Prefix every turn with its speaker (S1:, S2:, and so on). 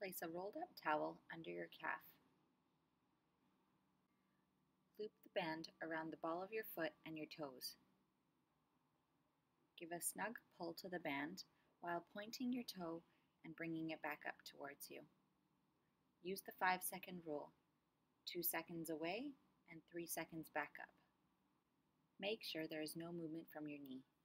S1: Place a rolled up towel under your calf. Loop the band around the ball of your foot and your toes. Give a snug pull to the band while pointing your toe and bringing it back up towards you. Use the 5-second rule, 2 seconds away and 3 seconds back up. Make sure there is no movement from your knee.